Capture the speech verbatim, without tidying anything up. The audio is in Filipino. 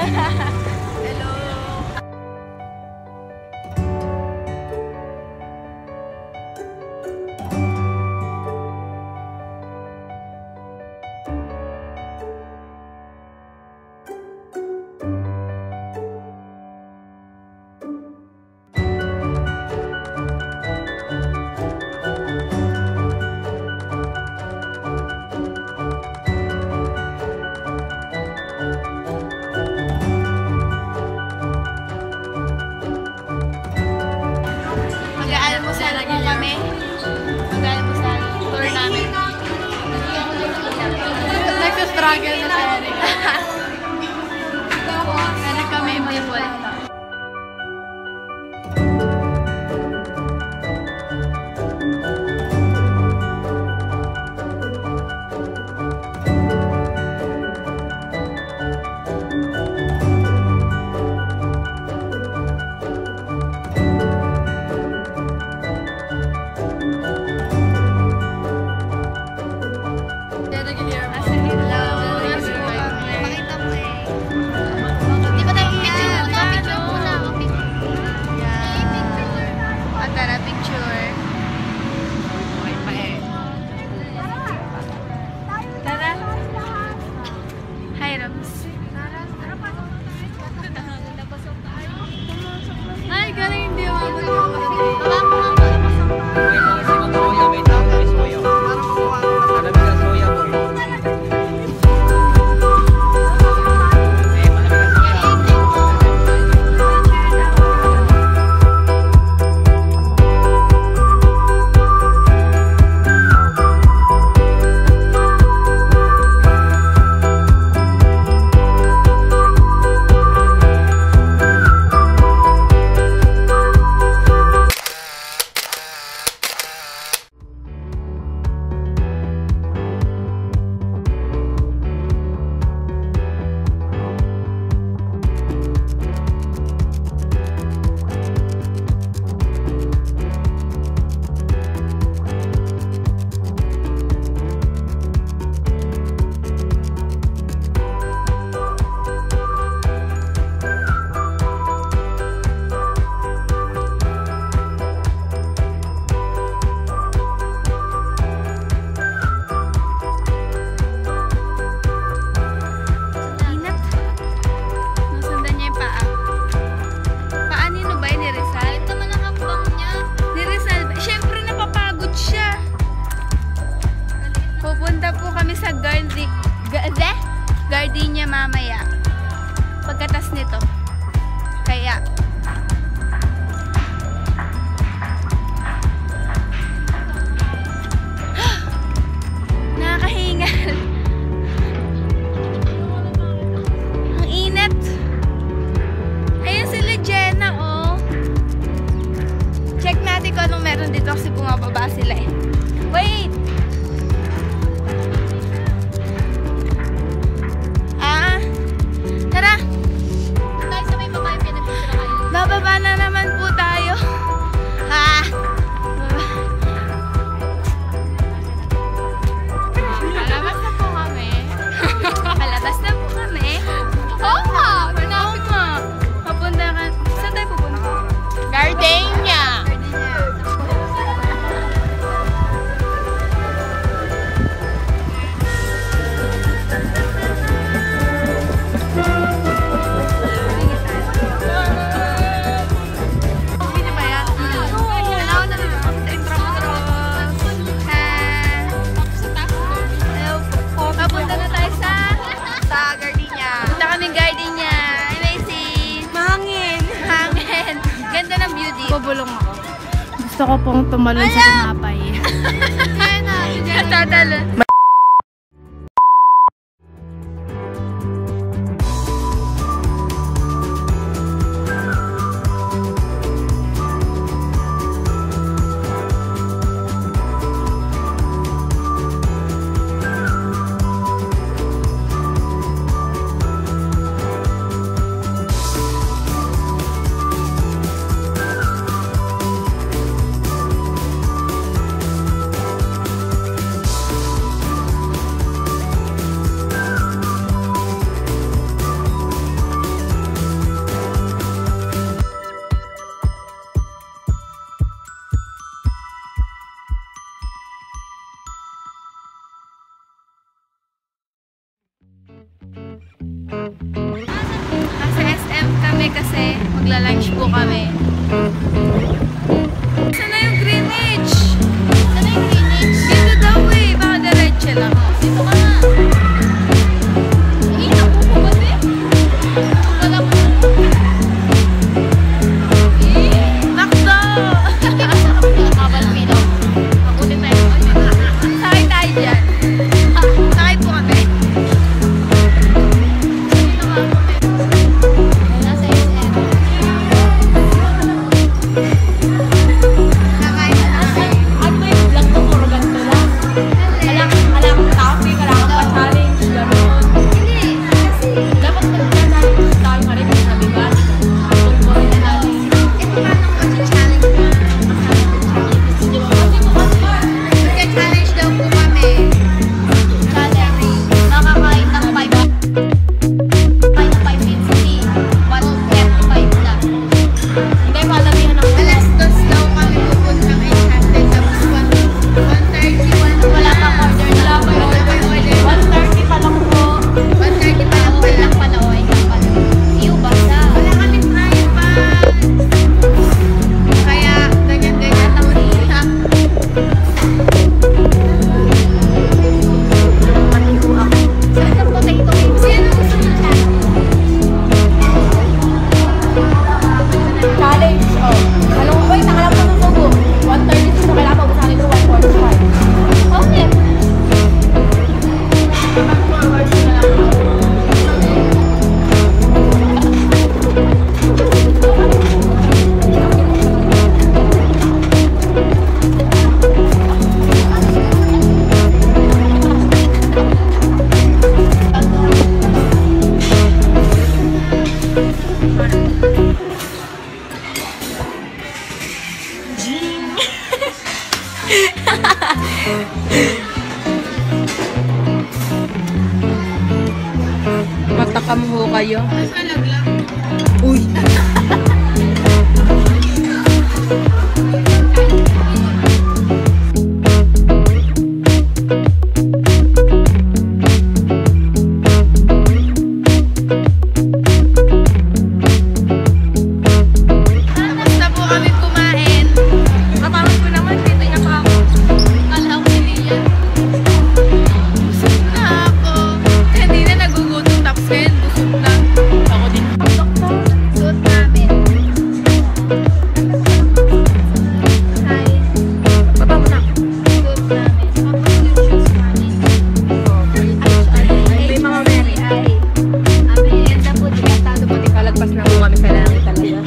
Struggle na sa Eric. Ano kami, people? Ay, galing hindi ako. Gardenia mamaya pagkatas nito, kaya nakakahingal. Ang init. Ayun sila Jenna, oh. Check natin kung anong meron dito kasi bumababa sila eh. Wait! Bababa na naman po tayo. Ha? Palabas na po kami. Palabas na po kami. Oo nga. Oo nga. Papunta ka. Saan tayo pupunta? Gardenia. Bubulong ako. Gusto ko pong tumalon sa tinapay. Kaya na. Tatalo. kami kasi magla-lunch po kami. Saan na yung Greenwich? Saan na yung Greenwich? Dito daw eh. Baka diretso lang. Dito ka na. Hindi na po po ba eh? Wala po. Eh, Macdo! Hindi ba sa kapag nakabal pino? Makunin tayo. Sakay tayo dyan. Sakay po kami. Nasa S M. Nakain na namin. Ano ba yung vlog ko? Puro ganito lang. Alam, alam, topic, kailangan pa challenge, gano'n. Hindi. Kasi, Dapat mag-challenge tayo ka rin, sabi ba? Tungkol na natin. eh, paano ko si-challenge na? Di ba? Kasi kung ano ba? Magka-challenge daw po kami. Challenge. Nakakain ng five. Kain ng five minutes, hindi. one thirty-five na. Hindi, malamihan ng Alas dos daw kami pupuntang Enchanted. Tapos one thirty, wala pang order na. Wala pa yung order. one thirty pa lang po. one thirty pa lang Wait lang pala. pala, o, wait lang pala. Iyo, basta. Wala kami trial pa. Kaya, ganyan-ganyan ako nila. Matigo ako. Saan ka potato chips? Sino gusto mo siya? Challenge, oh. Anong, wait, nakalam ko ng sugo. one thirty sino kailangan mabusahan ito, one forty-five. Oh, net. Forward na lang ako. Matakam ho kayo. Nasa laglag. Uy! Tapos na po kami kumain. Katawag ko naman, dito niya pa ako. Kala ko hindi yan. Busog na ako. Hindi na nagugutom. Tapos ngayon, busog na. Ako din. Suot namin. Hi. Baba mo na. Suot namin. Tapos yung shoes namin. May mga Mary. Ay. Abi, ganda po. Tikatado po. Kalagpas na ho kami sa langit talaga.